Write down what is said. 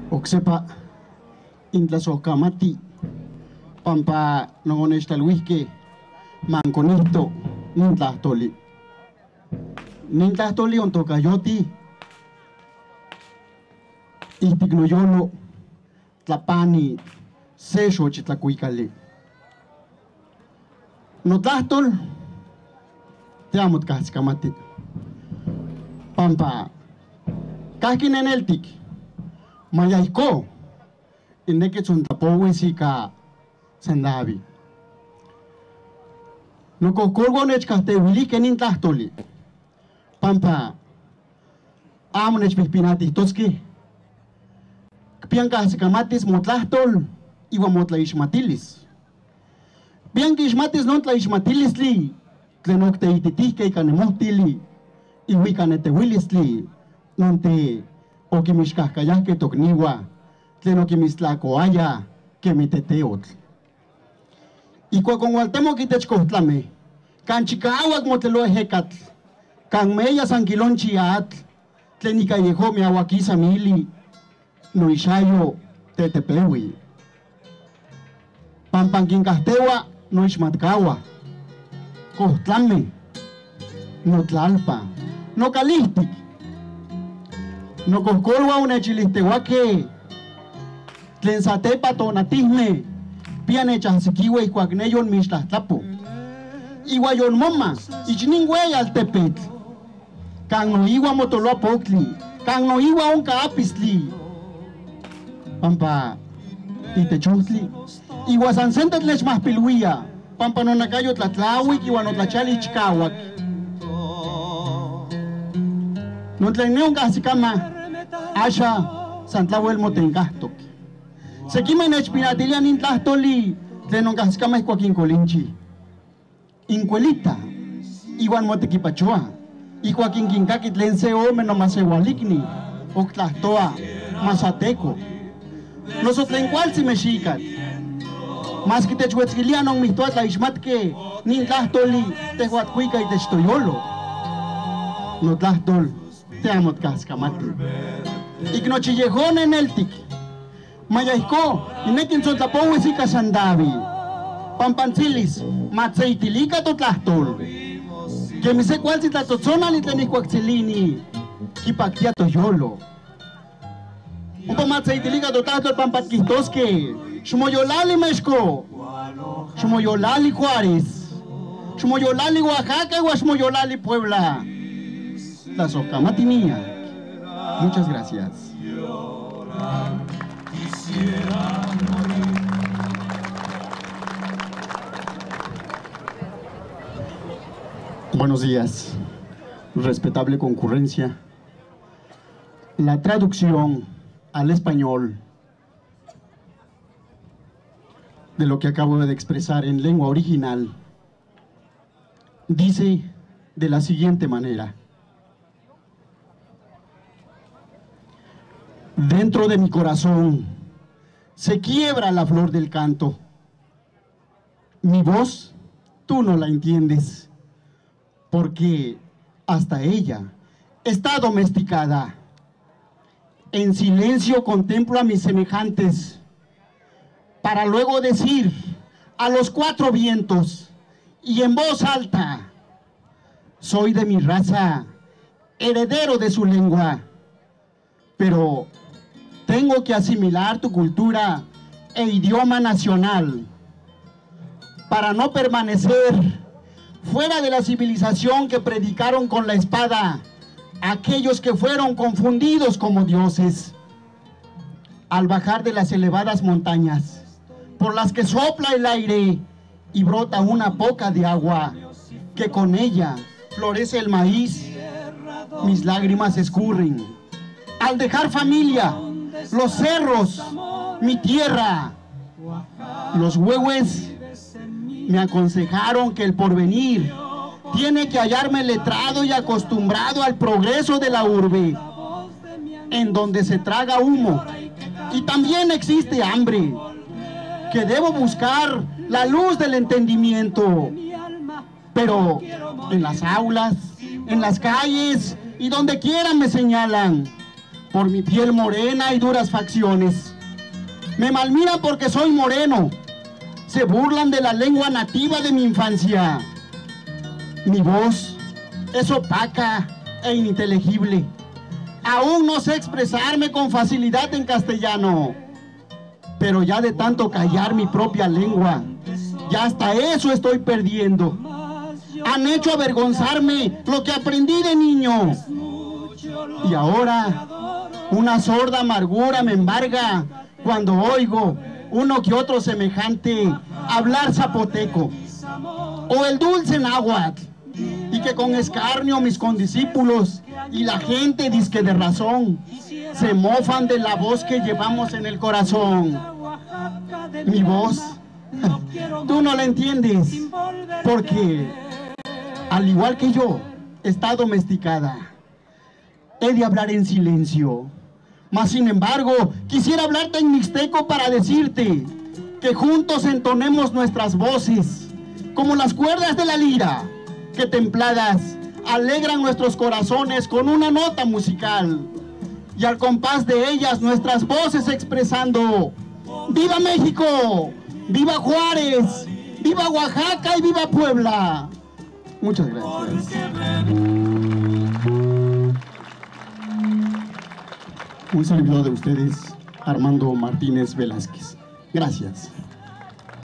Oxepa intlasohkamati pampa nongonextaluihque manconihto nintlahtoli. Nintlahtoli ontocayoti ihtic noyolo tlapani se xochitlacuicali. Notlahtol te amo tkahtzkamati pampa kahki neneltik mayahko inneke tzontapouisika sandavi. Nocohcolgo nechcahteuilique nintlahtoli pampa amo nechpihpinatihtotzki kpian kahtzikamatis motlahtol iuan motlaixmatilis. Pian kixmatis non tlaixmatilistli tlen octeititihque ica nemohtili iua ica neteuilistli non te oquimixcahcayahque tocniua tlen oquimistlacoaya quemi teteotl. Icuac onhualtemoc itech cohtlameh can chicauac motleloa ejecatl can meya san quilonchi atl tlen ica yeho miauaquisa mili noixayo tetepeui pampan quincahteua noixmatcaua cohtlameh notlalpa nocalihtic nocohcolua onechilisteuaque tlen satepa tonatihmeh pia nechahsiquiue ihcuac neyon mixtlahtlapo iua yonmoma ichnin uey altepetl can noiua motoloa poctli can noiua onca apistli pampa itechohtli iua san sente tlechmahpiluia pampa nonacayo tlatlauic iua notlachali chicauac nontlen oncahsicama asha san tlauel motencahtoc sequimeh nechpinatilia nintlahtoli tlen oncahsicama ihcuac incolinchi incuelita iuan motequipachoa ihcuac inquincaqui tlen se ome nomaseualicni octlahtoa mazateco noso tlen cualtzi mexicatl mas quitechuetzquilia nonmihtoa tlaixmatque nintlahtoli tehuatcuica itech toyolo notlahtol te amo tkahtzkamati ic nochiyehon eneltic mayahko inequin tzotlapouis ica sandavi pampantzilis matzeitilica totlahtol quemi se cualtzi tlatzotzonali tlen ihcuac tzilini quipactia toyolo ompa matzeitilica totlahtol pampa tquihtosque xmoyolali Mexco, xmoyolali Juárez, xmoyolali Oaxaca ua xmoyolali Puebla. Tlasohkamatinia. Muchas gracias. Buenos días, respetable concurrencia. La traducción al español de lo que acabo de expresar en lengua original dice de la siguiente manera: dentro de mi corazón se quiebra la flor del canto. Mi voz tú no la entiendes, porque hasta ella está domesticada. En silencio contemplo a mis semejantes, para luego decir a los cuatro vientos y en voz alta: soy de mi raza, heredero de su lengua, pero tengo que asimilar tu cultura e idioma nacional para no permanecer fuera de la civilización que predicaron con la espada aquellos que fueron confundidos como dioses. Al bajar de las elevadas montañas por las que sopla el aire y brota una poca de agua, que con ella florece el maíz, mis lágrimas escurren. Al dejar familia, los cerros, mi tierra, los huehues me aconsejaron que el porvenir tiene que hallarme letrado y acostumbrado al progreso de la urbe, en donde se traga humo y también existe hambre, que debo buscar la luz del entendimiento, pero en las aulas, en las calles y donde quiera me señalan, por mi piel morena y duras facciones. Me malmiran porque soy moreno. Se burlan de la lengua nativa de mi infancia. Mi voz es opaca e ininteligible. Aún no sé expresarme con facilidad en castellano. Pero ya de tanto callar mi propia lengua, ya hasta eso estoy perdiendo. Han hecho avergonzarme lo que aprendí de niño. Y ahora una sorda amargura me embarga cuando oigo uno que otro semejante hablar zapoteco o el dulce náhuatl, y que con escarnio mis condiscípulos y la gente disque de razón se mofan de la voz que llevamos en el corazón. Mi voz, tú no la entiendes, porque al igual que yo, está domesticada. He de hablar en silencio, mas sin embargo, quisiera hablarte en mixteco para decirte que juntos entonemos nuestras voces, como las cuerdas de la lira, que templadas alegran nuestros corazones con una nota musical, y al compás de ellas nuestras voces expresando: ¡Viva México! ¡Viva Juárez! ¡Viva Oaxaca y viva Puebla! Muchas gracias. Un servidor de ustedes, Armando Martínez Velázquez. Gracias.